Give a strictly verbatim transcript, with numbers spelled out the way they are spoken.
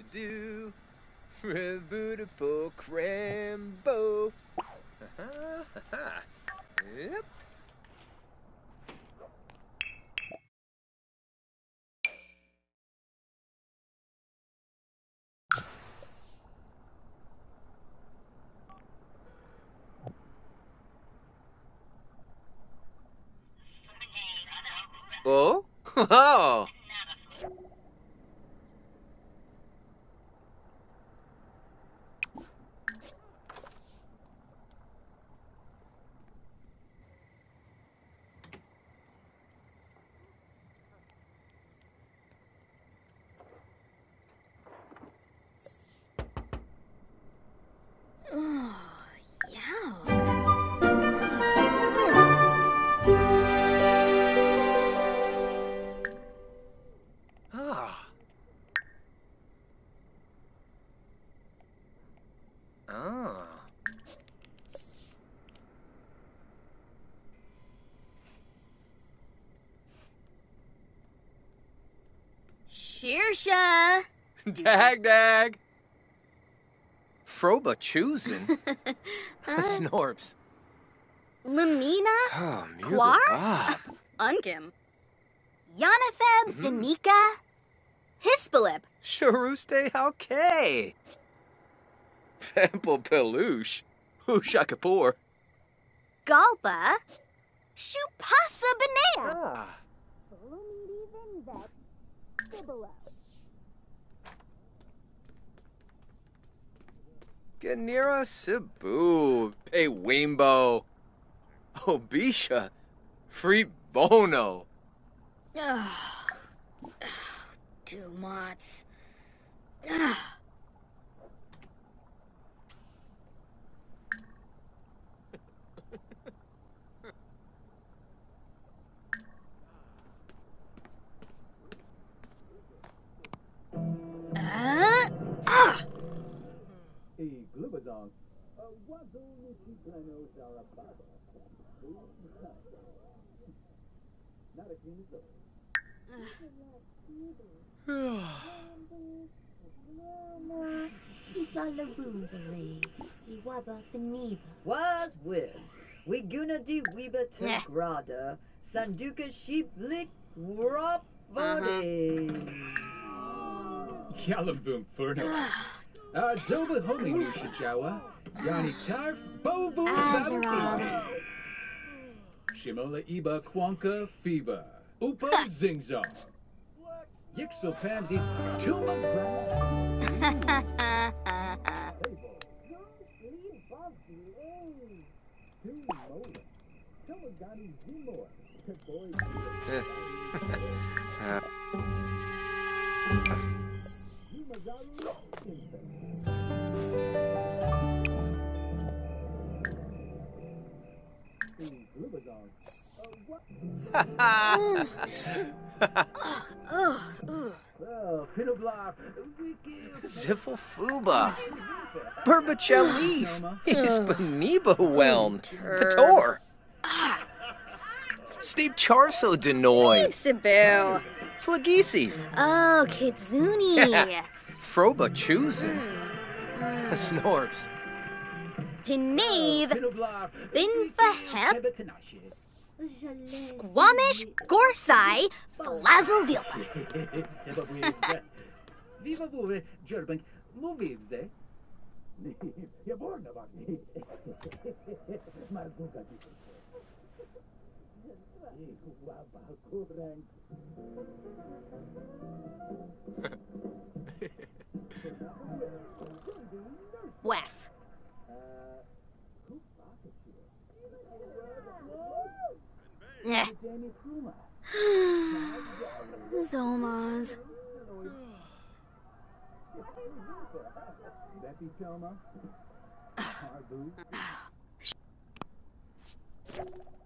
do. Rebuttable Crambo. Yep. Oh? Oh! Ah. Ah. Shearsha. Dag dag. Froba choosing. Snorps. Lumina. Oh, Quar? Bob. Unkim. Yanatheb. Finika. Hispalip. Sharuste Halke. Pample Peluche. Husha Kapoor. Galpa. Shupasa Banea. Ah. Ganira Cebu. Pay Wimbo. Obisha. Free Bono. Dumats. Was with. We guna di weeba Yeah. to grada. Sanduka sheep lick rop body. Yalambum Furno. Uh, Doba Holy Nushajawa. Yani Tar Bobu Azarab. Shimola Iba Kwanka Fever. Upa Zingzong. Yixel Pandi Tuma Ziffle Fuba. Burbachelif. Hispaniba Whelmed. Pator. Steep Charso Denoy. Cebu. Flagisi. Oh, Kitsuni. Froba choosing. Snorps. Pinave. Binfahep. Squamish. Gorsai. Flazel Vilpa. Viva Vuve, Jerbank, Movivde. Yaborna Baki. Marguka. Wef. Yeah. Zomas. Beppy Thelma. Harbu.